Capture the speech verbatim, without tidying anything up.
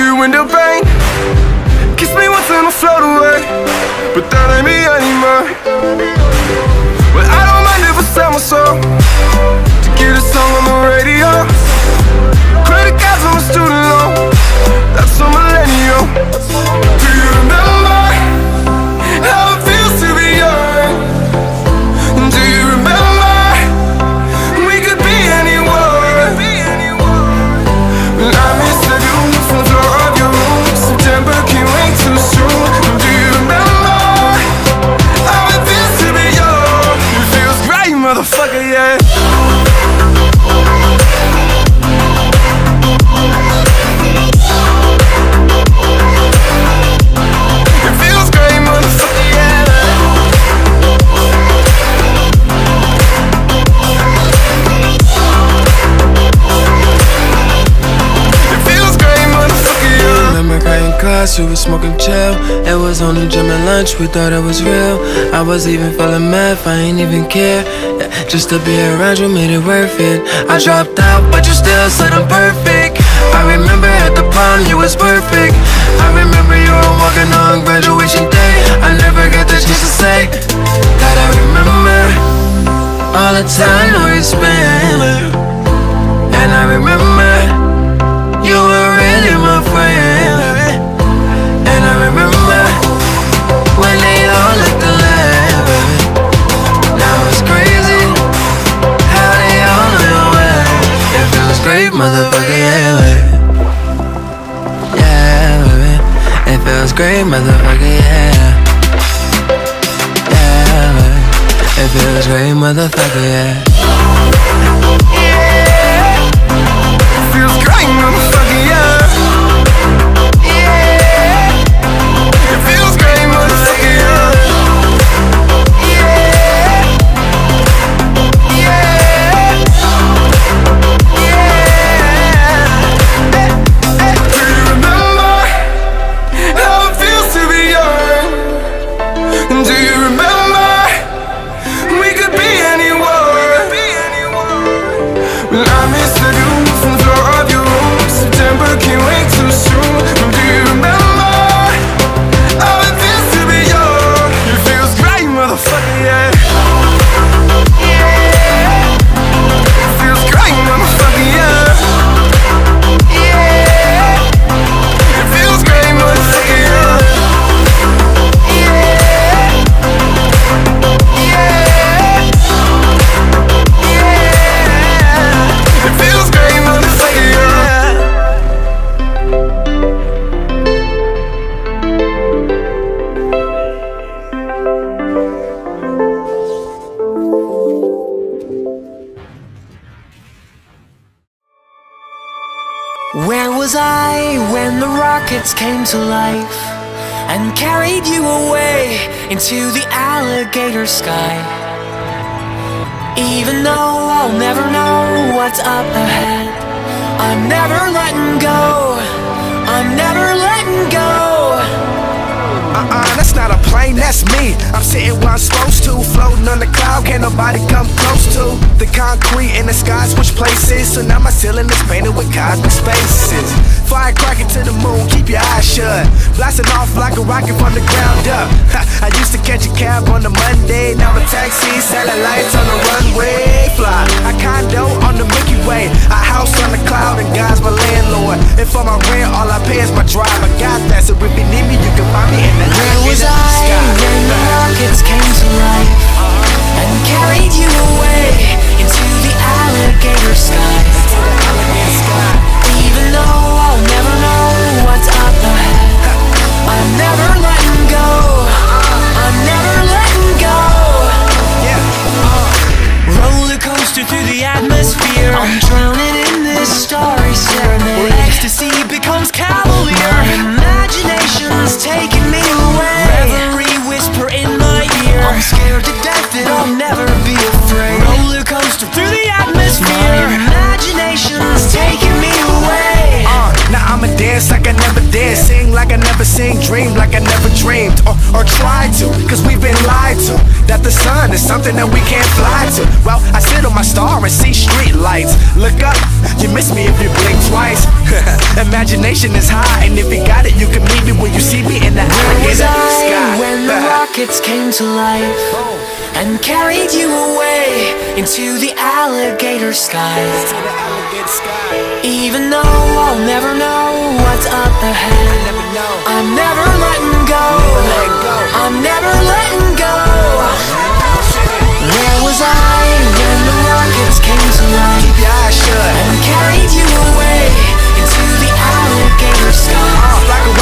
your window pane. Kiss me once and I'll float away, but that ain't me anymore. Well, I don't mind if I sell my soul to get a song on the radio. Credit cards on my student loan, that's a millennial. Do you remember how it feels to be young? Do you remember we could be anyone? Well, I miss the view from the floor of your room. September came way too soon. Do you remember how it feels to be young? It feels great, motherfucker, yeah. We was smoking chill. It was only gym and lunch, we thought it was real. I was even feeling math, I ain't even care. Yeah, just to be around you made it worth it. I dropped out, but you still said I'm perfect. I remember at the prom, you was perfect. I remember you were walking on graduation day. I never got the chance to say that I remember all the time we spent. And I remember you were really my friend. And I remember when they all looked alive. Now it's crazy how they all went away. It feels great, motherfucker, yeah, baby. Yeah, baby. It feels great, motherfucker, yeah. Yeah, baby. It feels great, motherfucker, yeah. Yeah. It feels great, motherfucker, yeah. Where was I when the rockets came to life and carried you away into the alligator sky? Even though I'll never know what's up ahead, I'm never letting go, I'm never letting go. Uh-uh, that's not a plane, that's me. I'm sitting where I'm supposed to, floating on the cloud, can't nobody come close to. The concrete in the sky switch places, so now my ceiling is painted with cosmic spaces. Firecracker to the moon, keep your eyes shut, blasting off like a rocket from the ground up. I used to catch a cab on the Monday, now a taxi, satellites on the runway. Fly, a condo on the Milky Way, a house on the cloud, and God's my landlord. And for my rent, all I pay is my drive. I got that, so if you need me, you can find me in the Where was I when the rockets came to life and carried you away into the alligator sky? Even though I'll never know what's up ahead, I'm never letting go, I'm never letting go. Roller coaster through the atmosphere, I'm drowning in this starry serenade, where ecstasy becomes cavalier. My imagination's taking me away, reverie whisper in my ear, I'm scared to death that I'll never be afraid. Roller coaster through the atmosphere, my imagination's taking me away. uh, Now I'ma dance like I never danced, sing like like I never seen, dreamed like I never dreamed, or, or tried to, cause we've been lied to, that the sun is something that we can't fly to. Well, I sit on my star and see street lights. Look up, you miss me if you blink twice. Imagination is high, and if you got it, you can meet me when you see me in the alligator sky. When the rockets came to life and carried you away into the alligator sky. Even though I'll never know what's up ahead, I'm never letting go, I'm never letting go. Where was I when the rockets came to life Keep your eyes shut and carried you away into the alligator sky? Like a